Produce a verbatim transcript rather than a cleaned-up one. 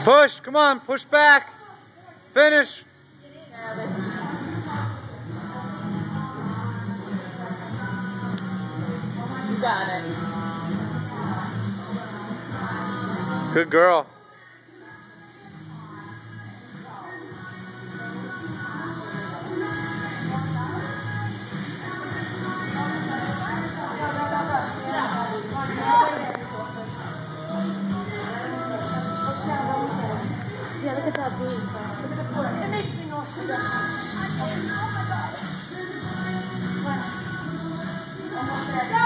Push, come on, push back. Finish. You got it. Good girl. Yeah, look at that beam. Look at the floor. It makes me nauseous. Oh my god.